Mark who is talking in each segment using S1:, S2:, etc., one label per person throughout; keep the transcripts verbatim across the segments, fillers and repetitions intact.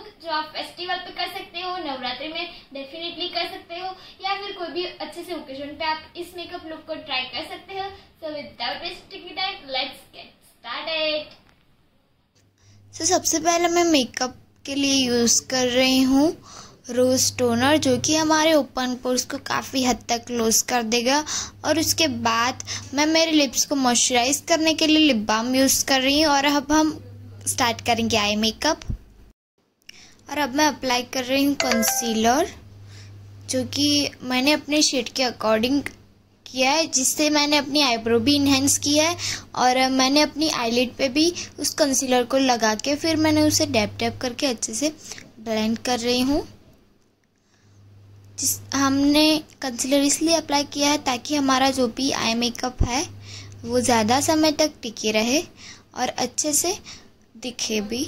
S1: जो आप फेस्टिवल पे कर सकते हो, नवरात्रि में डेफिनेटली कर सकते हो, या फिर कोई भी अच्छे से ओकेजन पे आप इस मेकअप लुक को ट्राई कर सकते हो। So without wasting time let's get started.
S2: So सबसे पहले मैं मेकअप के लिए यूज़ कर रही हूँ रोज़ टोनर, जो कि हमारे ओपन पोर्स को काफ़ी हद तक क्लोज कर देगा। और उसके बाद मैं मेरे लिप्स को मॉइस्चराइज करने के लिए लिप बाम यूज़ कर रही हूँ। और अब हम स्टार्ट करेंगे आई मेकअप। और अब मैं अप्लाई कर रही हूँ कंसीलर, जो कि मैंने अपने शेड के अकॉर्डिंग किया है, जिससे मैंने अपनी आईब्रो भी इन्हेंस किया है। और मैंने अपनी आईलिड पे भी उस कंसीलर को लगा के फिर मैंने उसे डैप डैप करके अच्छे से ब्लेंड कर रही हूँ। जिस हमने कंसीलर इसलिए अप्लाई किया है ताकि हमारा जो भी आई मेकअप है वो ज़्यादा समय तक टिके रहे और अच्छे से दिखे भी।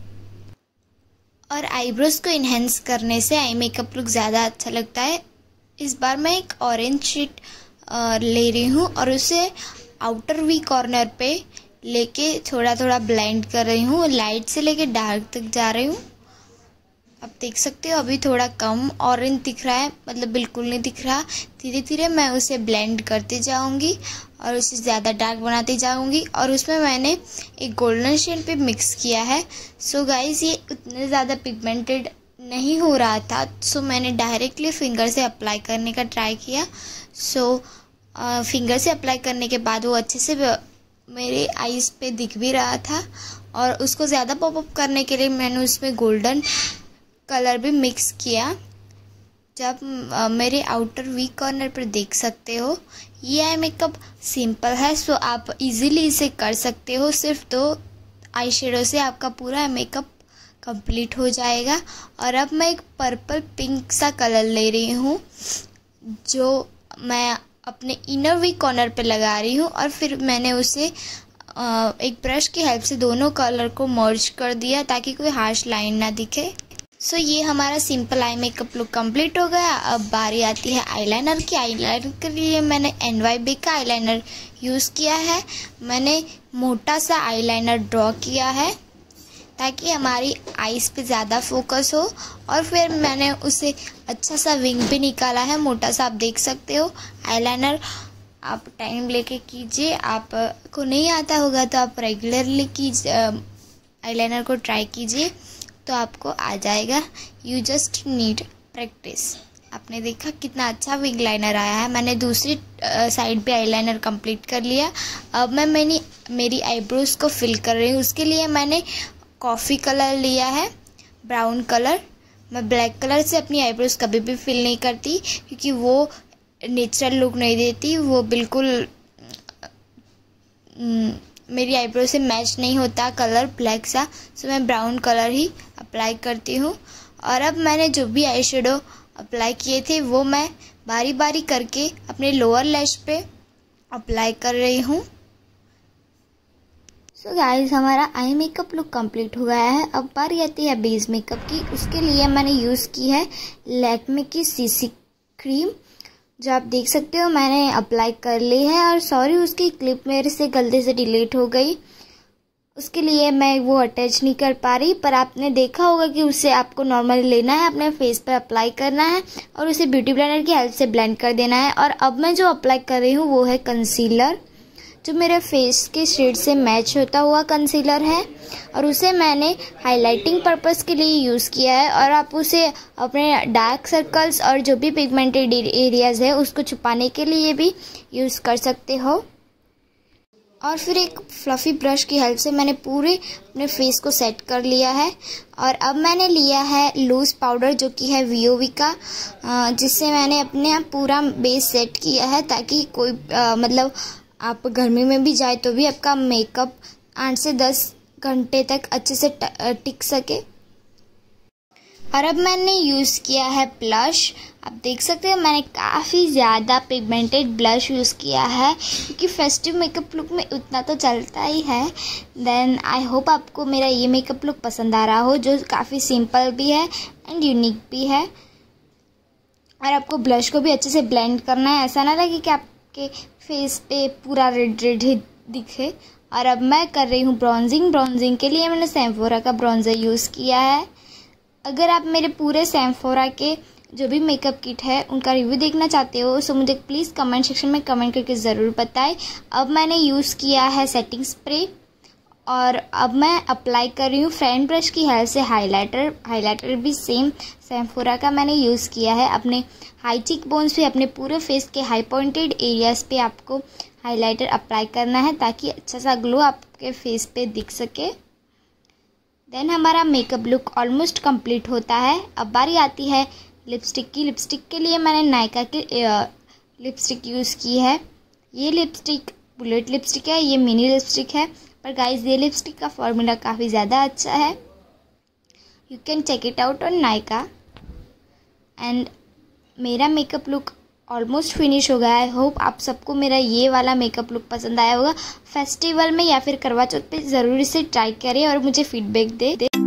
S2: और आईब्रोज को इन्हेंस करने से आई मेकअप लुक ज़्यादा अच्छा लगता है। इस बार मैं एक ऑरेंज शीट ले रही हूँ और उसे आउटर वी कॉर्नर पे लेके थोड़ा थोड़ा ब्लेंड कर रही हूँ, लाइट से लेके डार्क तक जा रही हूँ। आप देख सकते हो अभी थोड़ा कम ऑरेंज दिख रहा है, मतलब बिल्कुल नहीं दिख रहा। धीरे धीरे मैं उसे ब्लेंड करते जाऊंगी और उसे ज़्यादा डार्क बनाते जाऊंगी। और उसमें मैंने एक गोल्डन शेड पे मिक्स किया है। सो गाइस ये उतने ज़्यादा पिगमेंटेड नहीं हो रहा था, सो मैंने डायरेक्टली फिंगर से अप्लाई करने का ट्राई किया। सो फिंगर से अप्लाई करने के बाद वो अच्छे से मेरे आईज पे दिख भी रहा था। और उसको ज़्यादा पॉपअप करने के लिए मैंने उसमें गोल्डन कलर भी मिक्स किया। जब आ, मेरे आउटर वी कॉर्नर पर देख सकते हो ये आई मेकअप सिंपल है, सो आप इजीली इसे कर सकते हो। सिर्फ दो आई शेडो से आपका पूरा मेकअप कंप्लीट हो जाएगा। और अब मैं एक पर्पल पिंक सा कलर ले रही हूँ, जो मैं अपने इनर वी कॉर्नर पे लगा रही हूँ। और फिर मैंने उसे आ, एक ब्रश की हेल्प से दोनों कलर को मर्ज कर दिया ताकि कोई हार्श लाइन ना दिखे। सो so, ये हमारा simple eye makeup look complete हो गया। अब बारी आती है आईलाइनर की। आईलाइनर के लिए मैंने एन वाई बी का आईलाइनर यूज़ किया है। मैंने मोटा सा आईलाइनर ड्रॉ किया है ताकि हमारी आईज पे ज़्यादा फोकस हो। और फिर मैंने उसे अच्छा सा विंग भी निकाला है, मोटा सा, आप देख सकते हो। आईलाइनर आप टाइम लेके कीजिए, आपको नहीं आता होगा तो आप रेगुलरली कीजिए, आईलाइनर को ट्राई कीजिए तो आपको आ जाएगा। You just need practice. आपने देखा कितना अच्छा विंग लाइनर आया है। मैंने दूसरी साइड पे आईलाइनर कंप्लीट कर लिया। अब मैं मेरी मेरी आईब्रोज को फिल कर रही हूँ। उसके लिए मैंने कॉफ़ी कलर लिया है, ब्राउन कलर। मैं ब्लैक कलर से अपनी आईब्रोज कभी भी फिल नहीं करती क्योंकि वो नेचुरल लुक नहीं देती, वो बिल्कुल मेरी आईब्रो से मैच नहीं होता कलर ब्लैक सा। सो मैं ब्राउन कलर ही अप्लाई करती हूँ। और अब मैंने जो भी आई शेडो अप्लाई किए थे वो मैं बारी बारी करके अपने लोअर लैश पे अप्लाई कर रही हूँ। सो गाइस हमारा आई मेकअप लुक कंप्लीट हो गया है। अब बारी आती है बेस मेकअप की। उसके लिए मैंने यूज़ की है लैक्मे की सीसी क्रीम, जो आप देख सकते हो मैंने अप्लाई कर ली है। और सॉरी उसकी क्लिप मेरे से गलती से डिलीट हो गई, उसके लिए मैं वो अटैच नहीं कर पा रही। पर आपने देखा होगा कि उसे आपको नॉर्मली लेना है, अपने फेस पर अप्लाई करना है और उसे ब्यूटी ब्लेंडर की हेल्प से ब्लेंड कर देना है। और अब मैं जो अप्लाई कर रही हूँ वो है कंसीलर, जो मेरे फेस के शेड से मैच होता हुआ कंसीलर है। और उसे मैंने हाइलाइटिंग पर्पस के लिए यूज़ किया है। और आप उसे अपने डार्क सर्कल्स और जो भी पिगमेंटेड एरियाज़ है उसको छुपाने के लिए भी यूज़ कर सकते हो। और फिर एक फ्लफ़ी ब्रश की हेल्प से मैंने पूरे अपने फेस को सेट कर लिया है। और अब मैंने लिया है लूज़ पाउडर, जो कि है वी ओ वी का, जिससे मैंने अपने पूरा बेस सेट किया है ताकि कोई आ, मतलब आप गर्मी में भी जाए तो भी आपका मेकअप आठ से दस घंटे तक अच्छे से टिक सके। और अब मैंने यूज़ किया है ब्लश। आप देख सकते हैं मैंने काफ़ी ज़्यादा पिगमेंटेड ब्लश यूज़ किया है क्योंकि फेस्टिव मेकअप लुक में उतना तो चलता ही है। देन आई होप आपको मेरा ये मेकअप लुक पसंद आ रहा हो, जो काफ़ी सिंपल भी है एंड यूनिक भी है। और आपको ब्लश को भी अच्छे से ब्लेंड करना है, ऐसा ना लगे कि आपके फेस पे पूरा रेड रेड ही दिखे। और अब मैं कर रही हूँ ब्रॉन्जिंग। ब्रॉन्जिंग के लिए मैंने सेफोरा का ब्रॉन्जर यूज़ किया है। अगर आप मेरे पूरे सेम्फोरा के जो भी मेकअप किट है उनका रिव्यू देखना चाहते हो सो मुझे प्लीज़ कमेंट सेक्शन में कमेंट करके ज़रूर बताएं। अब मैंने यूज़ किया है सेटिंग स्प्रे और अब मैं अप्लाई कर रही हूँ फ्रेंड ब्रश की हेल्प से हाइलाइटर। हाइलाइटर भी सेम सेम्फोरा का मैंने यूज़ किया है। अपने हाई चीक बोन्स पे, अपने पूरे फेस के हाई पॉइंटेड एरियाज़ पे आपको हाइलाइटर अप्लाई करना है ताकि अच्छा सा ग्लो आपके फेस पे दिख सके। देन हमारा मेकअप लुक ऑलमोस्ट कंप्लीट होता है। अब बारी आती है लिपस्टिक की। लिपस्टिक के लिए मैंने नायका की लिपस्टिक यूज़ की है। ये लिपस्टिक बुलेट लिपस्टिक है, ये मिनी लिपस्टिक है, पर गाइस ये लिपस्टिक का फॉर्मूला काफ़ी ज़्यादा अच्छा है। You can check it out on Nykaa. And मेरा मेकअप लुक ऑलमोस्ट फिनिश हो गया है। होप आप सबको मेरा ये वाला मेकअप लुक पसंद आया होगा। फेस्टिवल में या फिर करवा चौथ पे ज़रूर इसे ट्राई करें और मुझे फीडबैक दे, दे।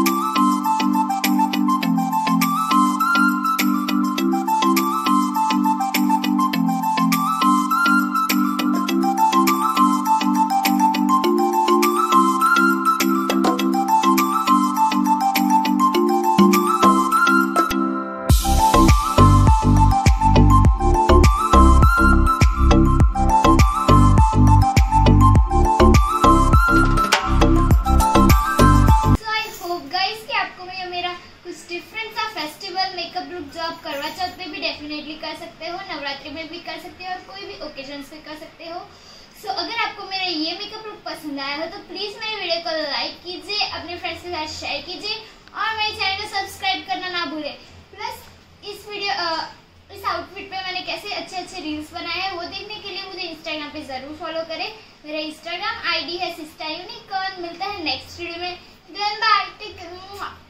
S1: जो आप करवा चौथ पे भी डेफिनेटली कर सकते हो, नवरात्रि में भी कर सकते हो और कोई भी ओकेजन पे कर सकते हो। सो so, अगर आपको मेरा ये मेकअप लुक पसंद आया हो तो प्लीज मेरे वीडियो को लाइक कीजिए, अपने फ्रेंड्स के साथ शेयर कीजिए और मेरे चैनल को सब्सक्राइब करना ना भूलें। प्लस इस वीडियो आ, इस आउटफिट पे मैंने कैसे अच्छे अच्छे रील्स बनाए हैं वो देखने के लिए मुझे इंस्टाग्राम पे जरूर फॉलो करें। मेरा इंस्टाग्राम आईडी है सिस्टा यूनिकॉर्न। मिलता है नेक्स्ट वीडियो में। Then bye, take care.